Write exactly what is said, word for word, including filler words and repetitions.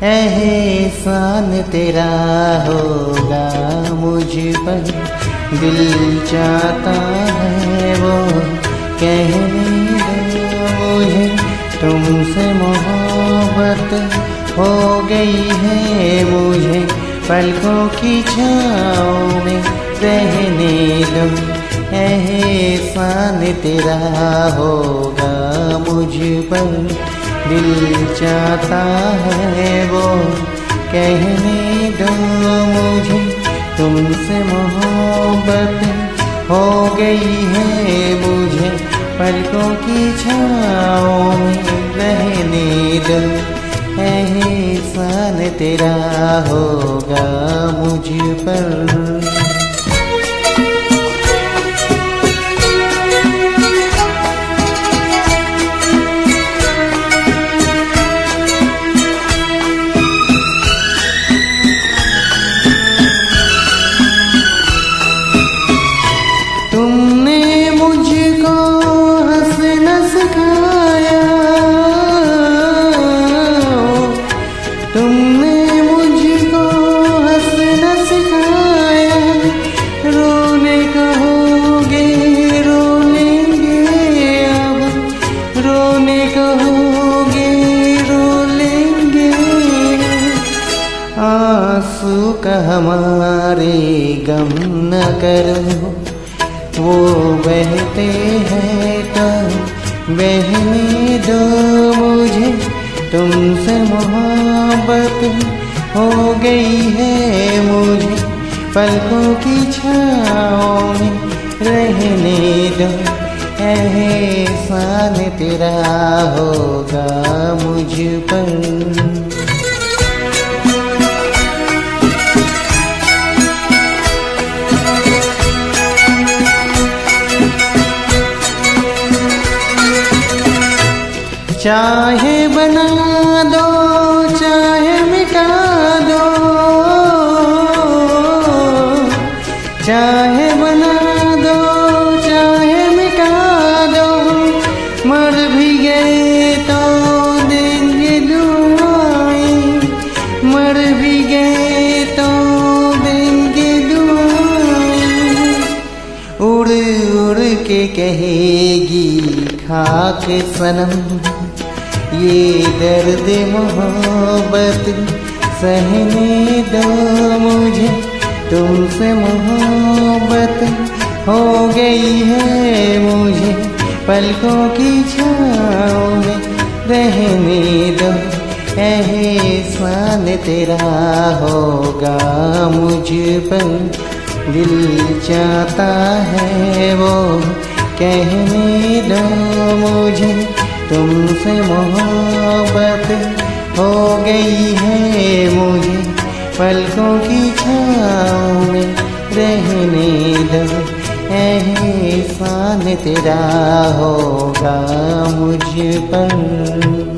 एहसान तेरा होगा मुझ पर, दिल चाहता है वो कहने दो मुझे, तुमसे मोहब्बत हो गई है मुझे, पलकों की छाँव में रहने दो। एहसान तेरा होगा मुझ पर, दिल चाहता है वो कहने दो मुझे, तुमसे मोहब्बत हो गई है मुझे, पलकों की छाँव में रहने दो। एहसान तेरा होगा मुझ पर। आंसू का हमारे गम न करो, वो बहते हैं तो बहने दो मुझे, तुमसे मोहब्बत हो गई है मुझे, पलकों की छाँव में रहने दो। एहसान तेरा होगा मुझ पर। चाहे बना दो चाहे मिटा दो, चाहे बना दो चाहे मिटा दो, मर भी गए तो देंगे दुआएं, मर भी गए तो देंगे दुआएं। उड़ उड़ के कहेगी खाक सनम, ये दर्द मोहब्बत सहने दो मुझे, तुमसे मोहब्बत हो गई है मुझे, पलकों की छाँव में रहने दो। एहसान तेरा होगा मुझ पर, दिल चाहता है वो कहने दो मुझे, तुमसे मोहब्बत हो गई है मुझे, पलकों की छाँव में रहने दो। एहसान तेरा होगा मुझ पर।